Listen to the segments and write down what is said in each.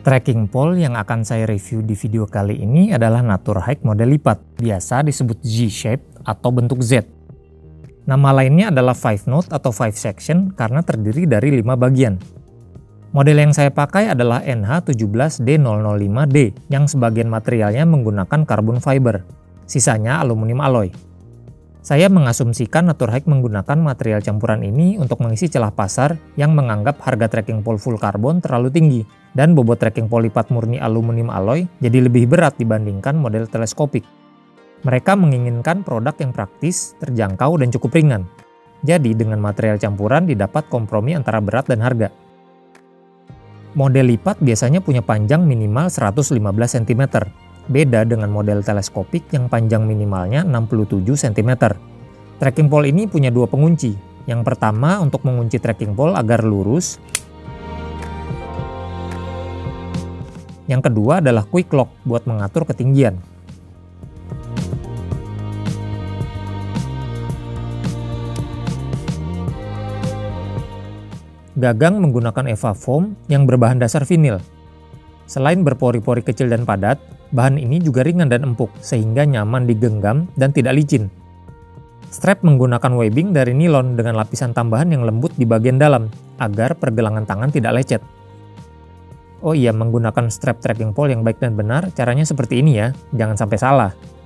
Trekking pole yang akan saya review di video kali ini adalah Naturhike model lipat, biasa disebut Z-shape atau bentuk Z. Nama lainnya adalah 5 node atau 5 section karena terdiri dari 5 bagian. Model yang saya pakai adalah NH17D005D yang sebagian materialnya menggunakan carbon fiber, sisanya aluminium alloy. Saya mengasumsikan Naturhike menggunakan material campuran ini untuk mengisi celah pasar yang menganggap harga trekking pole full karbon terlalu tinggi dan bobot trekking pole lipat murni aluminium alloy jadi lebih berat dibandingkan model teleskopik. Mereka menginginkan produk yang praktis, terjangkau, dan cukup ringan. Jadi dengan material campuran didapat kompromi antara berat dan harga. Model lipat biasanya punya panjang minimal 115 cm. Beda dengan model teleskopik yang panjang minimalnya 67 cm. Trekking pole ini punya dua pengunci. Yang pertama untuk mengunci trekking pole agar lurus. Yang kedua adalah quick lock buat mengatur ketinggian. Gagang menggunakan EVA foam yang berbahan dasar vinil. Selain berpori-pori kecil dan padat, bahan ini juga ringan dan empuk sehingga nyaman digenggam dan tidak licin. Strap menggunakan webbing dari nilon dengan lapisan tambahan yang lembut di bagian dalam agar pergelangan tangan tidak lecet. Oh iya, menggunakan strap trekking pole yang baik dan benar caranya seperti ini ya, jangan sampai salah.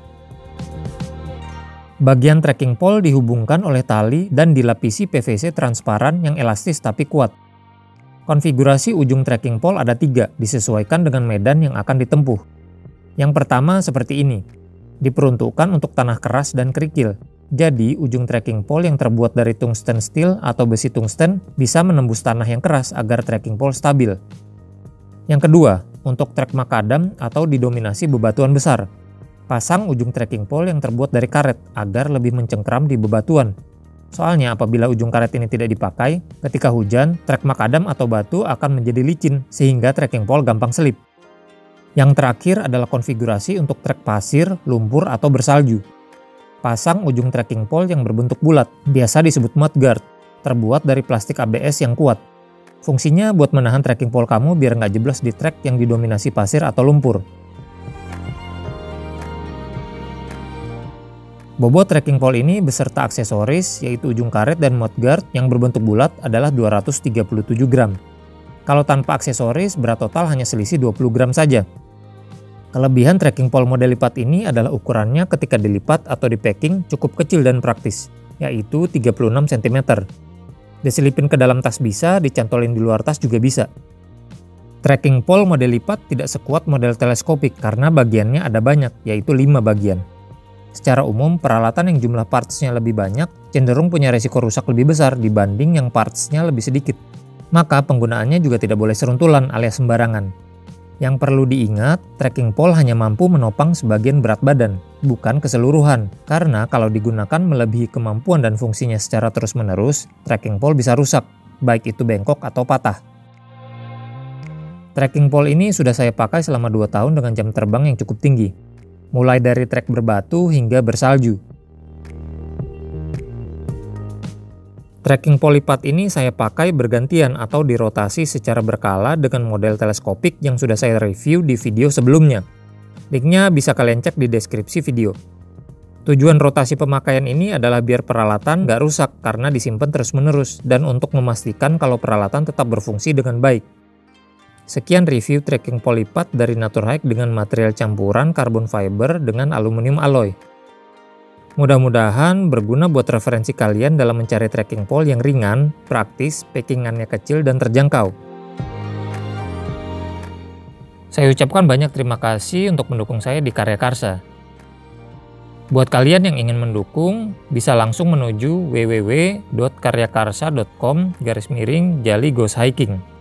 Bagian trekking pole dihubungkan oleh tali dan dilapisi PVC transparan yang elastis tapi kuat. Konfigurasi ujung trekking pole ada 3, disesuaikan dengan medan yang akan ditempuh. Yang pertama seperti ini, diperuntukkan untuk tanah keras dan kerikil. Jadi ujung trekking pole yang terbuat dari tungsten steel atau besi tungsten bisa menembus tanah yang keras agar trekking pole stabil. Yang kedua, untuk trek makadam atau didominasi bebatuan besar. Pasang ujung trekking pole yang terbuat dari karet agar lebih mencengkram di bebatuan. Soalnya apabila ujung karet ini tidak dipakai, ketika hujan, trek makadam atau batu akan menjadi licin sehingga trekking pole gampang selip. Yang terakhir adalah konfigurasi untuk trek pasir, lumpur, atau bersalju. Pasang ujung trekking pole yang berbentuk bulat, biasa disebut mudguard, terbuat dari plastik ABS yang kuat. Fungsinya buat menahan trekking pole kamu biar nggak jeblos di trek yang didominasi pasir atau lumpur. Bobot trekking pole ini beserta aksesoris yaitu ujung karet dan mudguard yang berbentuk bulat adalah 237 gram. Kalau tanpa aksesoris berat total hanya selisih 20 gram saja. Kelebihan trekking pole model lipat ini adalah ukurannya ketika dilipat atau di packing cukup kecil dan praktis, yaitu 36 cm. Diselipin ke dalam tas bisa, dicantolin di luar tas juga bisa. Trekking pole model lipat tidak sekuat model teleskopik karena bagiannya ada banyak, yaitu 5 bagian. Secara umum, peralatan yang jumlah partsnya lebih banyak cenderung punya resiko rusak lebih besar dibanding yang partsnya lebih sedikit. Maka penggunaannya juga tidak boleh seruntulan alias sembarangan. Yang perlu diingat, trekking pole hanya mampu menopang sebagian berat badan, bukan keseluruhan. Karena kalau digunakan melebihi kemampuan dan fungsinya secara terus-menerus, trekking pole bisa rusak, baik itu bengkok atau patah. Trekking pole ini sudah saya pakai selama 2 tahun dengan jam terbang yang cukup tinggi. Mulai dari trek berbatu hingga bersalju. Trekking pole lipat ini saya pakai bergantian atau dirotasi secara berkala dengan model teleskopik yang sudah saya review di video sebelumnya. Linknya bisa kalian cek di deskripsi video. Tujuan rotasi pemakaian ini adalah biar peralatan nggak rusak karena disimpan terus-menerus dan untuk memastikan kalau peralatan tetap berfungsi dengan baik. Sekian review trekking pole lipat dari Naturhike dengan material campuran carbon fiber dengan aluminium alloy. Mudah-mudahan berguna buat referensi kalian dalam mencari trekking pole yang ringan, praktis, packingannya kecil, dan terjangkau. Saya ucapkan banyak terima kasih untuk mendukung saya di Karya Karsa. Buat kalian yang ingin mendukung, bisa langsung menuju www.karyakarsa.com/jali goes hiking.